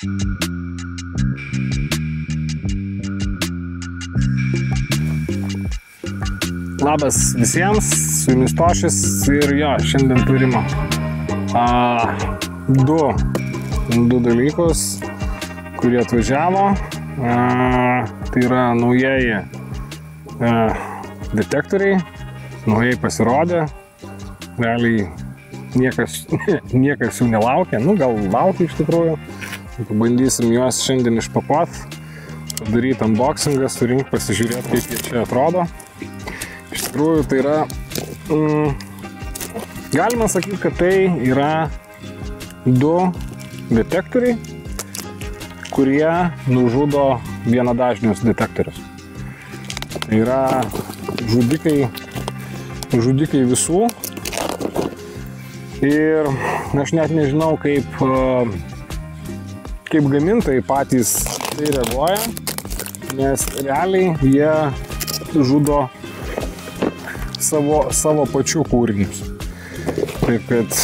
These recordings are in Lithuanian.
Labas visiems, su jumis Tošis ir jo, šiandien turim du dalykus, kurie atvažiavo. Tai yra naujieji detektoriai, naujai pasirodė, realiai niekas jų nelaukia, gal laukia iš tikrųjų. Pabandysim juos šiandien išpakuoti, padaryti unboxingą, surinkti, pasižiūrėti, kaip jie čia atrodo. Iš tikrųjų, tai yra, galima sakyti, kad tai yra du detektoriai, kurie nužudo vienadažnius detektorius. Tai yra žudikai visų. Ir aš net nežinau, kaip gamintojai patys tai reaguoja, nes realiai jie žudo savo pačių kūrinius. Taip kad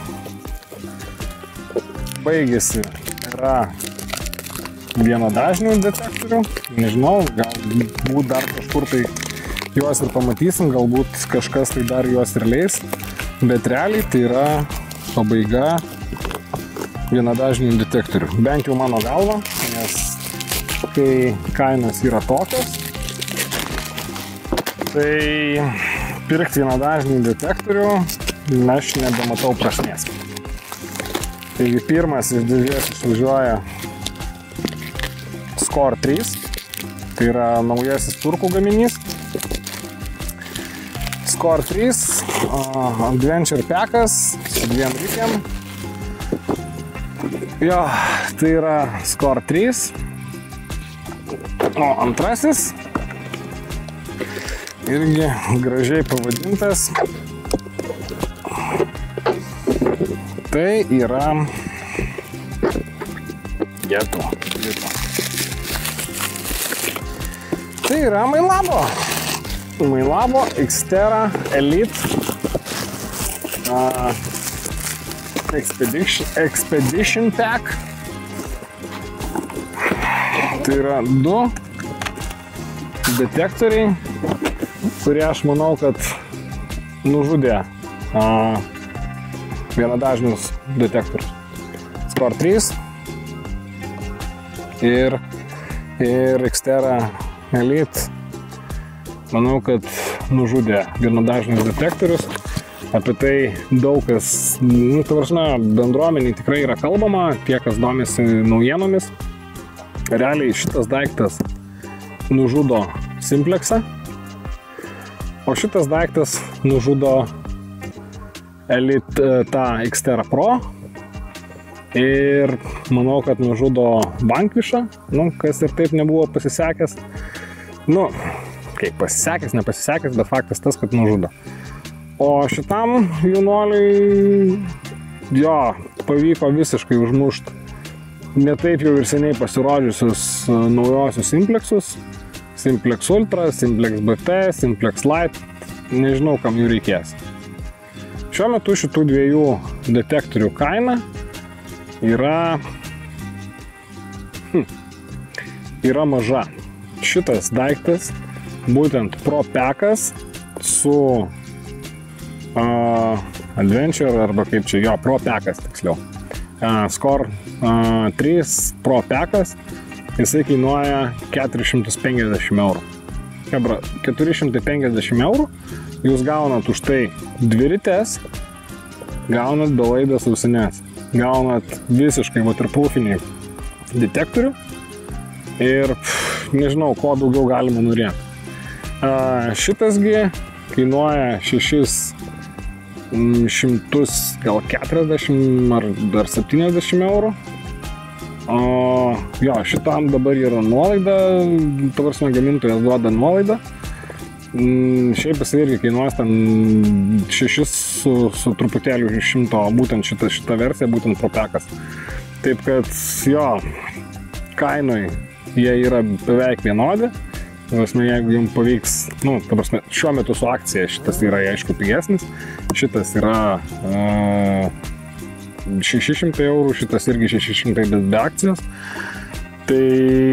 baigėsi era vienadažnių detektorių. Nežinau, galbūt dar kažkur tai juos ir pamatysim, galbūt kažkas tai dar juos ir leis. Bet realiai tai yra pabaiga vienadažnių detektorių. Bent jau mano galva, nes kai kainos yra tokios, tai pirkti vienadažnių detektorių aš nebematau prasmės. Taigi pirmas iš dėžės išvažiuoja Skor 3, tai yra naujasis turkų gaminys. Skor 3 Adventure Packas su 2 rykėm. Jo, tai yra Skor 3. O antrasis irgi gražiai pavadintas. Tai yra Tai yra Mailabo Xterra Elite Expedition Pack. Tai yra du detektoriai, kurie aš manau, kad nužudė vienadažnius detektorius. Skor 3 ir Xterra Elite, manau, kad nužudė vienadažnius detektorius. Apie tai daug kas, bendruomeniai tikrai yra kalbama, tie, kas domisi naujienomis. Realiai šitas daiktas nužudo Simplexą, o šitas daiktas nužudo Elite tą Xterra Pro ir manau, kad nužudo Vanquishą, kas ir taip nebuvo pasisekęs. Kaip pasisekęs, nepasisekęs, bet faktas tas, kad nužudo. O šitam jaunuoliui pavyko visiškai užmušti ne taip jau ir seniai pasirodžiusius naujosius Simplexus. Simplex Ultra, Simplex BT, Simplex Lite, nežinau, kam jų reikės. Šiuo metu šitų dviejų detektorių kaina yra maža. Šitas daiktas, būtent Pro Packas su Adventure, arba kaip čia, Pro Packas tiksliau. Skor 3 Pro Packas, jisai kainuoja 450 eurų. 450 eurų, jūs gaunat už tai 2 rites, gaunat belaidas ausines, gaunat visiškai waterproofinį detektorių ir nežinau, ko daugiau galima norėti. Šitasgi kainuoja 640 ar dar 70 eurų. Šitam dabar yra nuolaida, gamintojas duoda nuolaidą. Šiaip jis irgi kainuos ten 6 su truputėliu 100, būtent šita versija, būtent Pro Packas. Taip kad kainoj jie yra beveik vienodi. Jeigu jums pavyks, šiuo metu su akcija šitas yra aišku pigesnis, šitas yra 600 eurų, šitas irgi 600, bet be akcijos. Tai,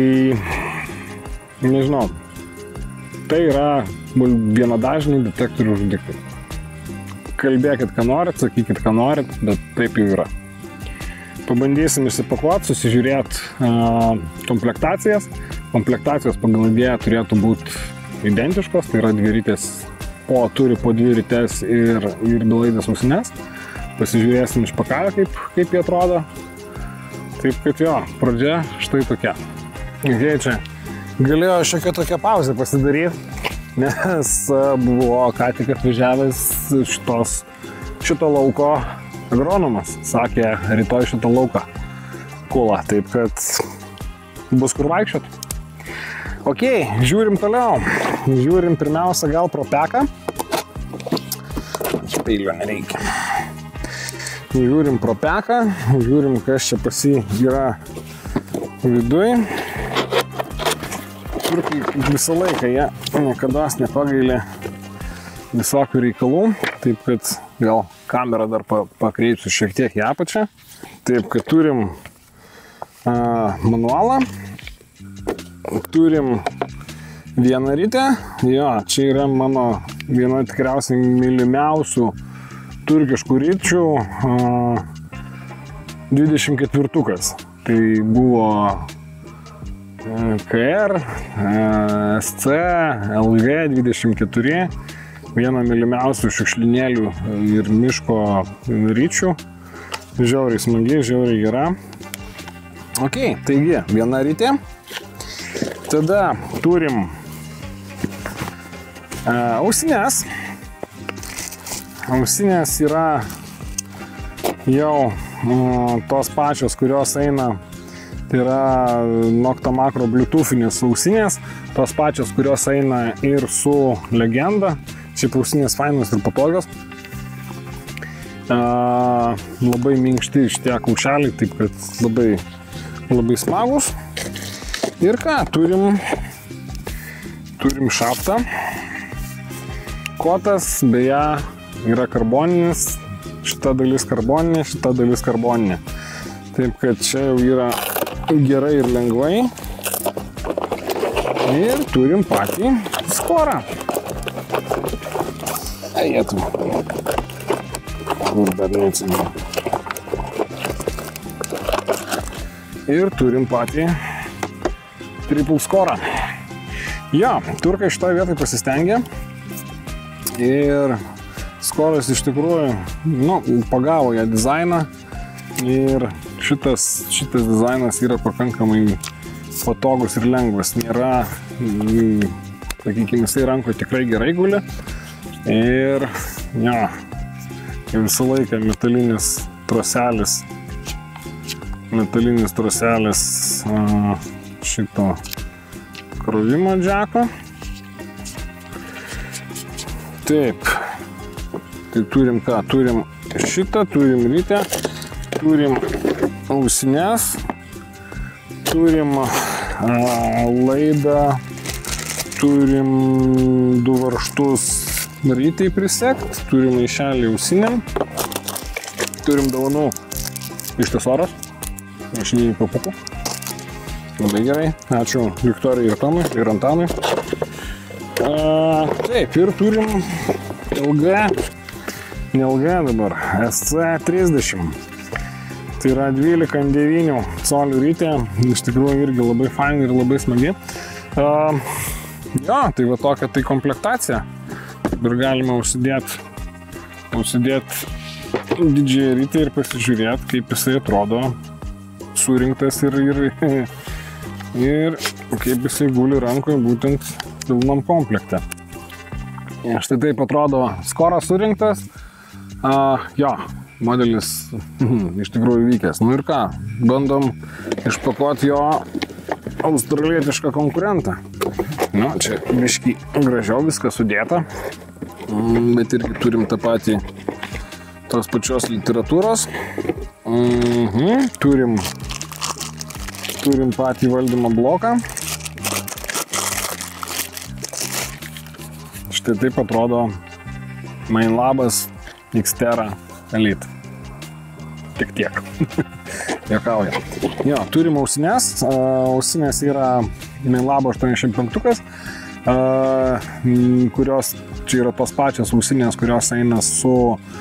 nežinau, tai yra vienadažniai detektorių žudikliai. Kalbėkit, ką norit, sakykit, ką norit, bet taip jau yra. Pabandysim išsipakuoti, susižiūrėti komplektacijas. Komplektacijos pagal idėją turėtų būti identiškos, tai yra dvirytės, turi po 2 rytes ir belaidės ausines. Pasižiūrėsim išpakavę, kaip jie atrodo. Taip kad jo, pradžia štai tokia. Čia galėjo šiokia tokia pauzė pasidaryti, nes buvo ką tik atvažiavęs šito lauko agronomas. Sakė, rytoj šitą lauką kula, taip kad bus kur vaikščiot. Ok, žiūrim toliau. Žiūrim pirmiausia gal pro peką. Peilio nereikia. Žiūrim pro peką, žiūrim, kas čia pasi yra viduj. Turkai visą laiką jie niekada nepagailė visokių reikalų, taip kad gal kamerą dar pakreipsiu šiek tiek į apačią. Taip kad turim manualą, turim vienarytę, jo, čia yra mano viena tikriausiai mylimiausių turkiškų ryčių 24-ukas. Tai buvo KR, SC, LG 24, viena mylimiausių šiukšlinėlių ir miško ryčių. Žiauriai smagi, žiauriai gera. Ok, taigi, viena rytė. Tada turim ausines. Ausinės yra jau tos pačios, kurios eina, tai yra Nokta Makro bluetoothinės ausinės, tos pačios, kurios eina ir su Legenda. Šiaip ausinės fainos ir patogios. Labai minkšti šitie kaučeliai, taip kad labai smagus. Ir ką, turim šaftą. Kotas, beje, yra karboninis, šita dalis karboninė, šita dalis karboninė. Taip kad čia jau yra gerai ir lengvai. Ir turim patį skorą. Eėtum. Kur dar neatsimenu. Ir turim patį triple skorą. Jo, turkai šitoje vietoje pasistengė. Ir skoras iš tikrųjų, pagavo ją dizainą ir šitas dizainas yra pakankamai patogus ir lengvas. Nėra, sakykime, jisai rankoje tikrai gerai guli. Ir jo, visą laiką metalinis troselis šito krovimo džeko. Taip. Tai turim ką? Turim šitą, turim rytę, turim ausines, turim laidą, turim 2 varžtus rytai prisekt, turim maišelį ausinėm, turim dovanų iš Tesoros, mašininių papukų. Labai gerai, ačiū Viktorijai ir Tomui ir Antanui. Taip, ir turim neilga dabar, SC30. Tai yra 12,9 colių rytė, iš tikrųjų irgi labai fainai ir labai smagi. Jo, tai va tokia tai komplektacija. Ir galima užsidėti didžiąją rytę ir pasižiūrėti, kaip jisai atrodo surinktas ir kaip jisai guli rankoje būtent pilnam komplekte. Štai taip atrodo skoras surinktas. Jo, modelis iš tikrųjų vykęs. Nu ir ką, bandom išpakuoti jo australietišką konkurentą. Nu, čia biškį gražiau viskas sudėta, bet irgi turim tą patį tos pačios literatūros. Turim patį valdymo bloką. Štai taip atrodo Mainlabas Xterra Elite. tik tiek. Jokauja. Jo, turim ausinės. Ausinės yra Mainlabo 85, kurios čia yra tos pačios ausinės, kurios eina su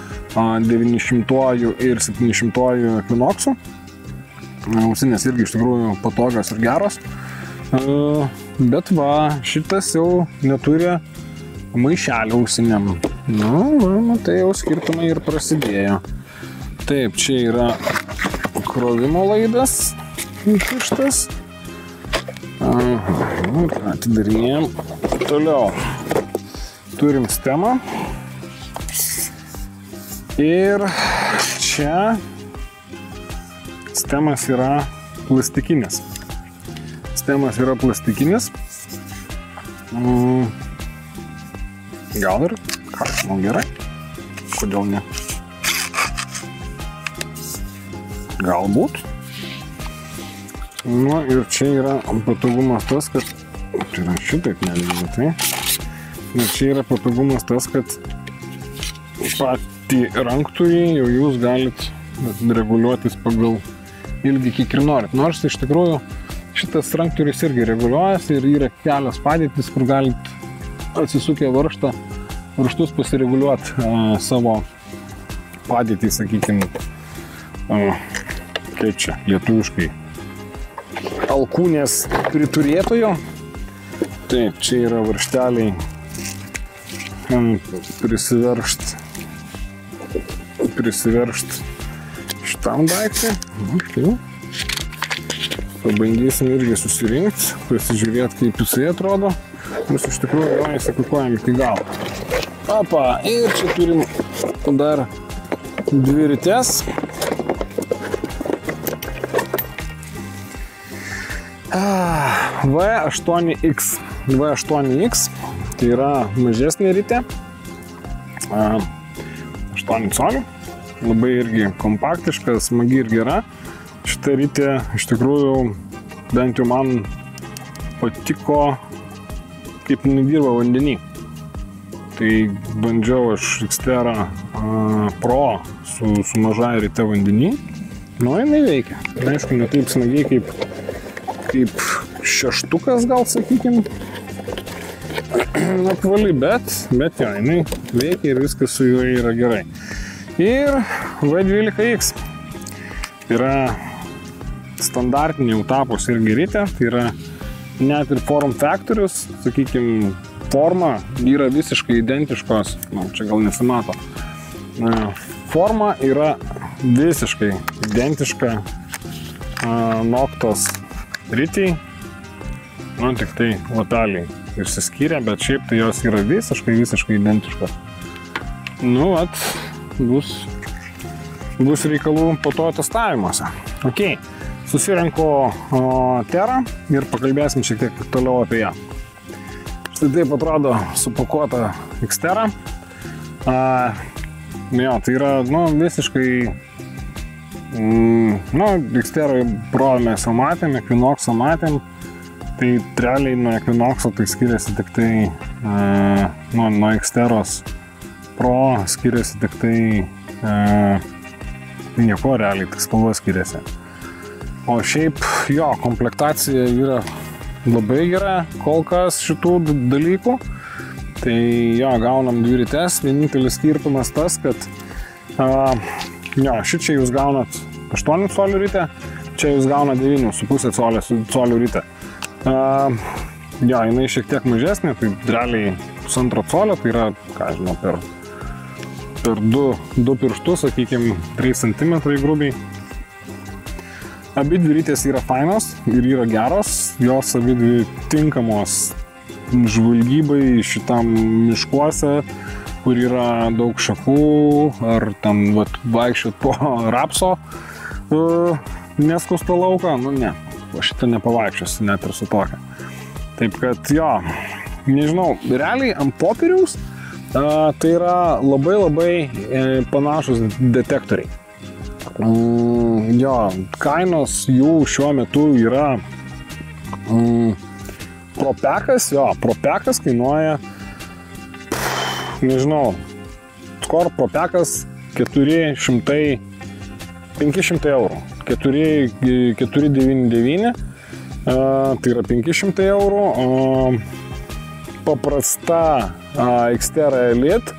900 ir 700 Equinox'u. Ausinės irgi iš tikrųjų patogios ir geros. Bet va, šitas jau neturi maišelio ausinėm. Tai jau skirtumai ir prasidėjo. Taip, čia yra krovimo laidas įkištas. Atidarinėjom. Toliau turim stemą. Ir čia stemas yra plastikinis. Stemas yra plastikinis. Gal ir, ką aš žinau, gerai. Kodėl ne? Galbūt. Nu ir čia yra patogumas tas, kad... Tai yra šitaip nelygina, tai. Ir čia yra patogumas tas, kad patį ranktūrį jau jūs galit reguliuotis pagal ilgį, kiek ir norit. Nors iš tikrųjų šitas ranktūris irgi reguliuojasi ir yra kelios padėtis, kur galit atsisukę varžtus pasireguliuoti savo padėtį, sakykime, kaip čia lietuviškai, alkūnės priturėtojo. Taip, čia yra varžteliai prisiveršt šitam daiktui. Pabandysim irgi susirinkti, pasižiūrėti, kaip jisai atrodo. Mes iš tikrųjų jo įsikukuojam iki galo. Opa, ir čia turim dar dvi rites. V8X. V8X tai yra mažesnė ritė. 8 colių. Labai irgi kompaktiška, smagi ir gera. Šitą ritę iš tikrųjų bent jau man patiko, kaip nedirba vandenį. Tai bandžiau aš Xterra Pro su maža rite vandenį. Nu, jinai veikia. Aišku, ne taip smagiai kaip šeštukas, gal sakykim. Apvali, bet jo, jinai veikia ir viskas su juo yra gerai. Ir V12X. Yra standartinė jau tapus irgi ritė, tai yra net ir form factorius, sakykime, forma yra visiškai identiškos, čia gal nesimato, forma yra visiškai identiška Noktos ritiai, tik tai lapeliai išsiskyrė, bet šiaip tai jos yra visiškai identiškos. Nu, bus reikalų po to testavimuose. Ok. Susirenku Terra ir pakalbėsim šiek tiek toliau apie ją. Štai taip atrodo supakuota Xterra. Tai yra visiškai... Xterra Pro mes jau matėm, Equinox'ą matėm. Tai realiai nuo Equinox'o tai skiriasi tik tai... Nuo Xterros Pro skiriasi tik tai... Nieko realiai, tik spalva skiriasi. O šiaip jo, komplektacija yra labai gera kol kas šitų dalykų. Tai jo, gaunam dvi rites. Vienintelis skirtumas tas, kad šičia jūs gaunat 8 colių ritę, čia jūs gaunat 9,5 colių ritę. Jinai šiek tiek mažesnė, tai realiai 1,5 colio, tai yra, ką žinau, per 2 pirštus, sakykime, 3 cm grubiai. Abi dvi rytės yra fainos ir yra geros, jos abi dvi tinkamos žvalgybai šitam miškuose, kur yra daug šakų, ar ten vaikščiot po rapso neskusto lauką, ne, o šitą nepavaikščiosiu net ir su tokia. Taip kad jo, nežinau, realiai ant popieriaus tai yra labai panašus detektoriai. Jo, kainos jų šiuo metu yra Propekas kainuoja, nežinau, Propekas 400 500 eurų. 499, tai yra 500 eurų. Paprasta Xterra Elite,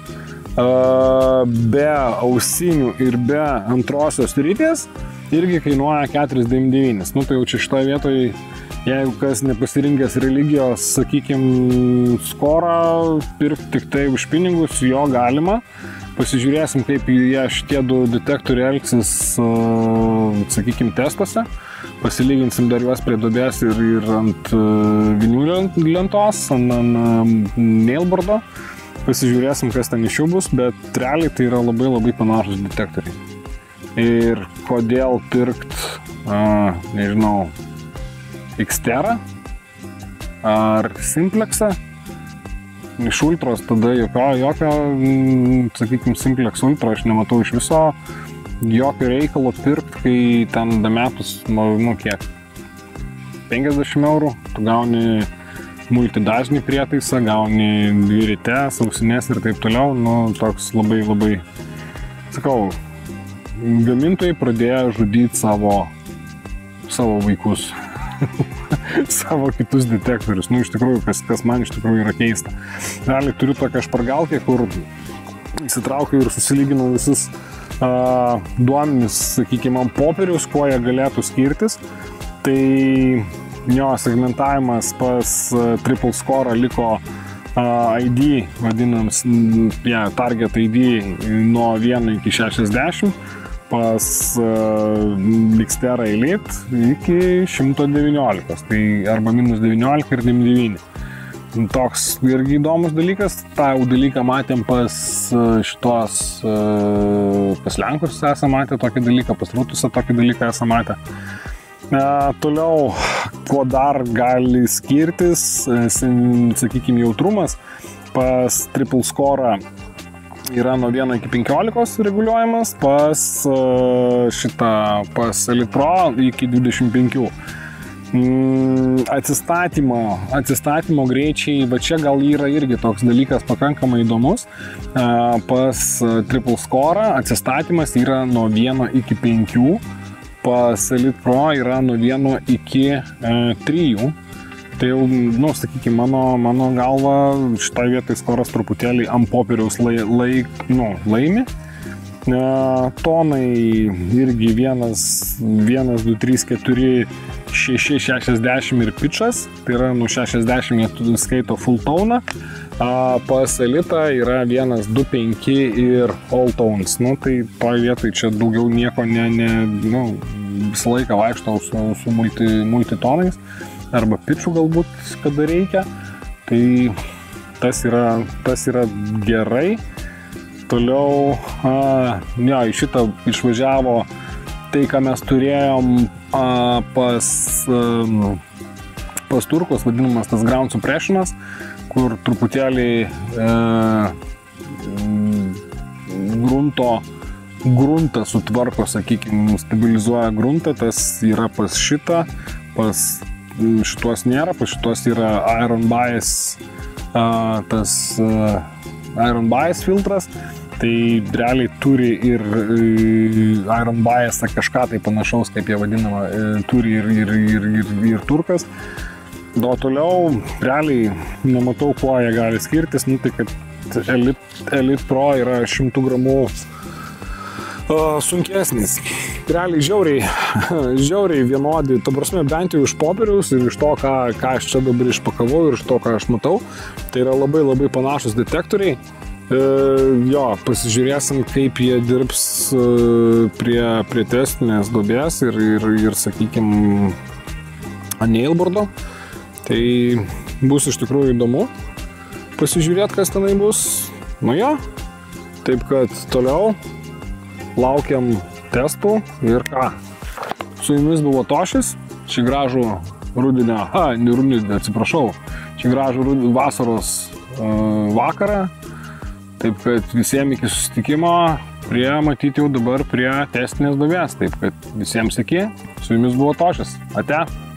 be ausinių ir be antrosios rytės, irgi kainuoja 499. Nu, tai jau čia šitoje vietoje, jeigu kas nepasirinkęs religijos, sakykime, skorą, pirkti tik tai už pinigus, jo galima. Pasižiūrėsim, kaip jie šitie du detektoriai elgsis, sakykime, testuose. Pasilyginsim dar juos prie duobės ir ant vinių lentos, ant nailboardo. Pasižiūrėsim, kas ten iš jų bus, bet realiai tai yra labai labai panašus detektoriai. Ir kodėl pirkt, nežinau, Xterra ar Simplexą iš Ultros, tada jokio, sakykime, Simplex Ultra aš nematau iš viso jokio reikalo pirkt, kai ten dametus, nu kiek, 50 eurų, tu gauni multidažnį prietaisą, gauni dvirytes, ausinės ir taip toliau, nu toks labai labai, sakau, gamintojai pradėjo žudyti savo vaikus, savo kitus detektorius, nu iš tikrųjų, kas man iš tikrųjų yra keista. Realiai turiu tokią špargalkę, kur įsitraukiu ir susilyginau visus duomenis, sakykime, ant popieriaus, kuo jie galėtų skirtis. Tai jo segmentavimas pas Triple Score liko ID, vadinams, Target ID nuo 1 iki 60, pas Xterra Elite iki 119, tai arba minus 19 ir 99. Toks irgi įdomus dalykas, tą dalyką matėm pas šitos, pas Lenkus esame matę tokį dalyką, pas Rutusą tokį dalyką esame matę. Toliau, kuo dar gali skirtis, sakykime, jautrumas, pas Triple Score yra nuo 1 iki 15 reguliuojamas, pas Elite Pro iki 25. Atsistatymo greičiai, va čia gal yra irgi toks dalykas pakankamai įdomus. Pas Triple Score atsistatymas yra nuo 1 iki 5, pas Elite Pro yra nuo 1 iki 3. Tai jau, nu, sakykime, mano galva šitoje vietoje skoras truputėlį ant popieriaus laimi. Tonai irgi 1, 2, 3, 4, 6, 60 ir pitchas, tai yra nuo 60 jie skaito full toną. Pas Elite yra 1, 2, 5 ir all tones. Nu, tai toje vietoje čia daugiau nieko visą laiką vaikštau su multitonais arba pitchų galbūt, kada reikia. Tai tas yra gerai. Toliau, į šitą išvažiavo tai, ką mes turėjom pas turkus, vadinamas tas ground suppressionas, kur truputėlį gruntą sutvarko, sakykime, stabilizuoja gruntą, tas yra pas šitą, pas šituos nėra, pas šitos yra Iron Bias filtras, tai realiai turi ir Iron Biasą kažką tai panašaus, kaip jie vadinama, turi ir turkas. O toliau realiai nematau, kuo jie gali skirtis, nu tai kad Elite Pro yra 100 gramų sunkesnis. Realiai žiauriai vienodi, ta prasme, bent jau iš popieriaus ir iš to, ką aš čia dabar išpakavau ir iš to, ką aš matau, tai yra labai labai panašus detektoriai. Pasižiūrėsim, kaip jie dirbs prie testinės duobės ir sakykime, nailboardo. Tai bus iš tikrųjų įdomu pasižiūrėti, kas tenai bus. Nu jo, taip kad toliau laukiam testų ir ką. Su jumis buvo Tošis, šį gražų šį gražų vasaros vakarą. Taip kad visiems iki susitikimo, matyti jau dabar prie testinės duobės. Taip kad visiems iki, su jumis buvo Tošis. Ate.